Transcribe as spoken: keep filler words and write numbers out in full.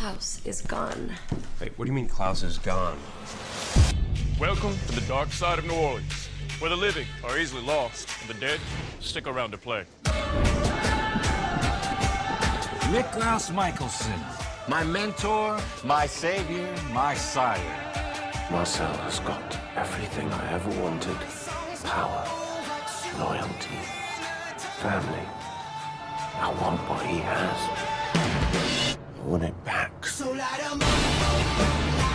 Klaus is gone. Wait, what do you mean Klaus is gone? Welcome to the dark side of New Orleans, where the living are easily lost and the dead stick around to play. Niklaus Michelson, my mentor, my savior, my sire. Marcel has got everything I ever wanted. Power, loyalty, family. I want what he has. I want it back. So light 'em up.